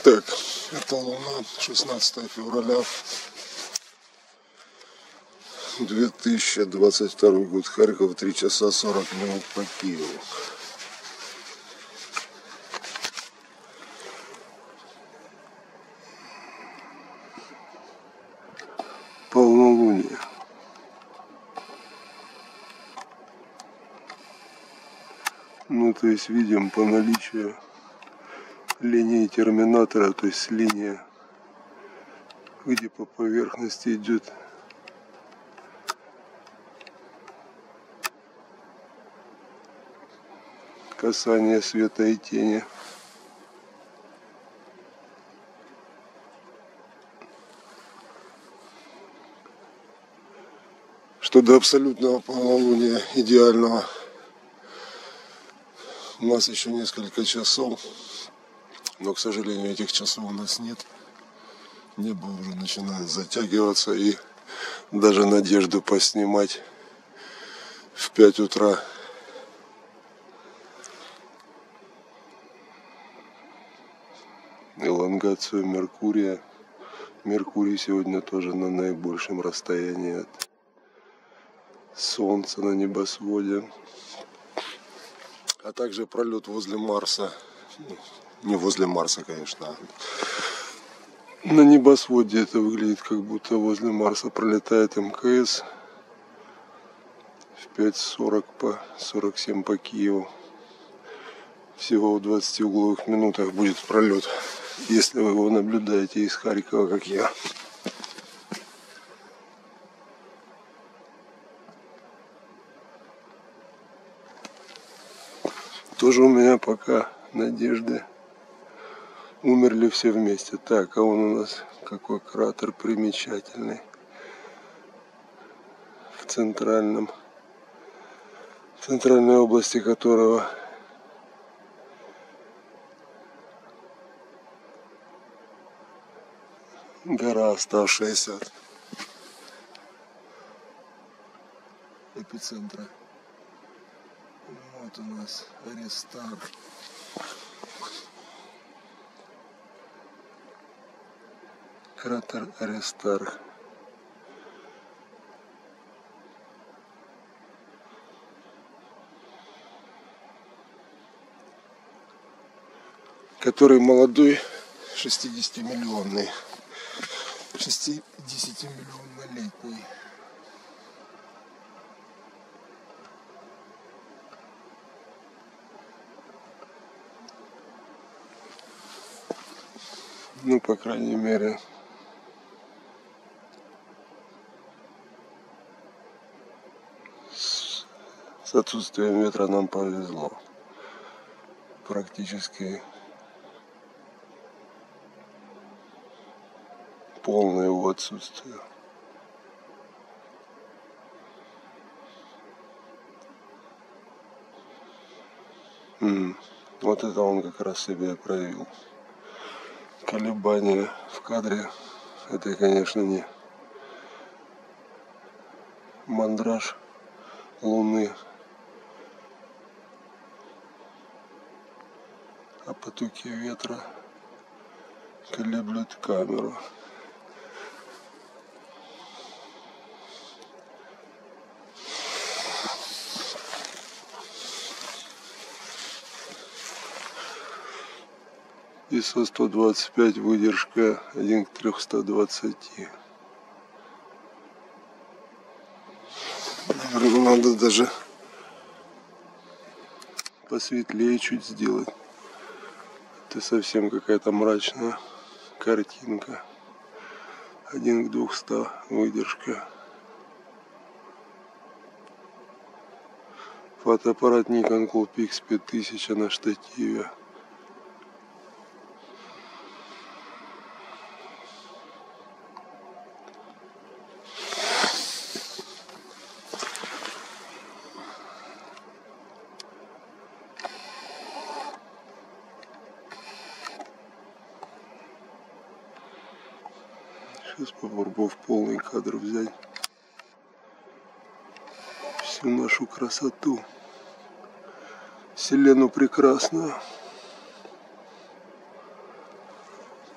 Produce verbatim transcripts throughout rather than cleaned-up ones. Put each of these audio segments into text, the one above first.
Так, это Луна, шестнадцатое февраля две тысячи двадцать второй год, Харьков, три часа сорок минут по Киеву. Полнолуние. Ну, то есть видим по наличию линии терминатора, то есть линия, где по поверхности идет касание света и тени. Что до абсолютного полнолуния идеального у нас еще несколько часов, но, к сожалению, этих часов у нас нет. Небо уже начинает затягиваться, и даже надежду поснимать в пять утра элонгацию Меркурия. Меркурий сегодня тоже на наибольшем расстоянии от Солнца на небосводе. А также пролет возле Марса. Не возле Марса, конечно. На небосводе это выглядит, как будто возле Марса пролетает эм ка эс в пять сорок по сорок семь по Киеву. Всего в двадцати угловых минутах будет пролет, если вы его наблюдаете из Харькова, как я. Тоже у меня пока надежды. Умерли все вместе. Так, а он у нас какой кратер примечательный. В центральном, в центральной области которого гора, оставшаяся от эпицентра. Вот у нас Аристарх. Кратер Аристарх. Который молодой, шестидесятимиллионный, шестидесятимиллионнолетний. Ну, по крайней мере, с, с отсутствием ветра нам повезло. Практически полное его отсутствие. М-м, вот это он как раз себя проявил. Колебания в кадре. Это, конечно, не мандраж Луны, а потоки ветра колеблют камеру. ай эс о сто двадцать пять, выдержка один к трёхстам двадцати. Наверное, надо даже посветлее чуть сделать. Это совсем какая-то мрачная картинка. один к двухстам выдержка. Фотоаппарат Nikon Coolpix пять тысяч на штативе. Сейчас попробую в полный кадр взять всю нашу красоту, вселенную прекрасную.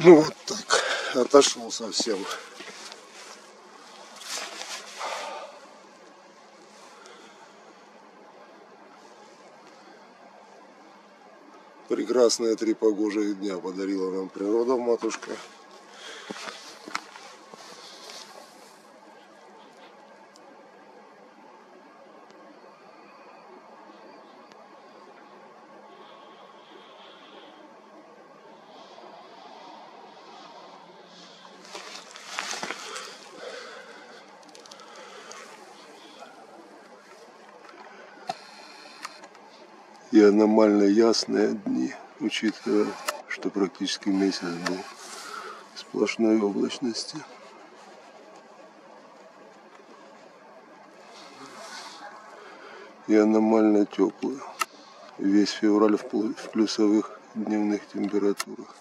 Ну вот так, отошел совсем. Прекрасные три погожих дня подарила нам природа, матушка. И аномально ясные дни, учитывая, что практически месяц был в сплошной облачности. И аномально теплые. Весь февраль в плюсовых дневных температурах.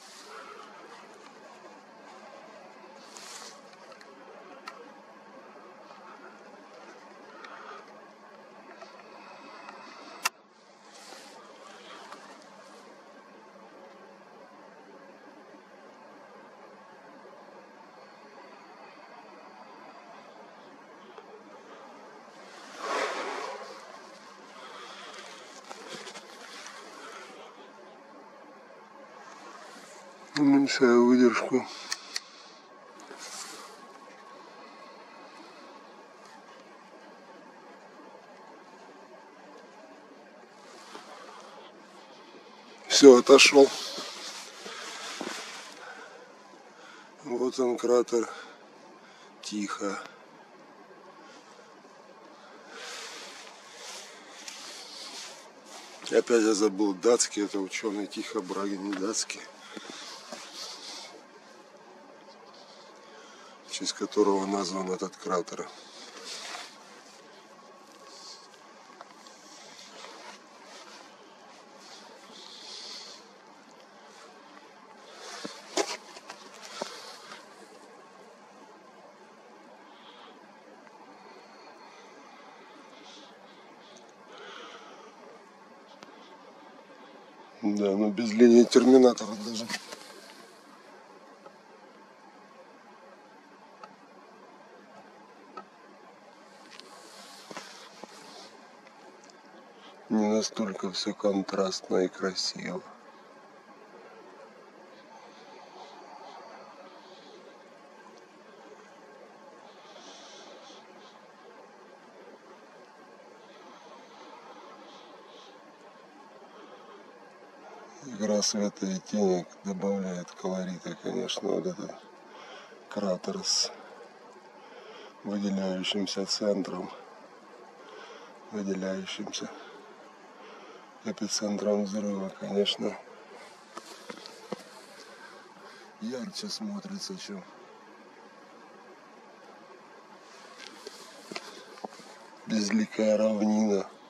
Уменьшаю выдержку. Все, отошел. Вот он, кратер. Тихо. Опять я забыл датский, это ученый Тихо Браги, не датский. В честь которого назван этот кратер. Да, но без линии терминатора даже. Не настолько все контрастно и красиво. Игра света и тени добавляет колорита, конечно, вот этот кратер с выделяющимся центром, выделяющимся эпицентром взрыва, конечно, ярче смотрится, чем безликая равнина.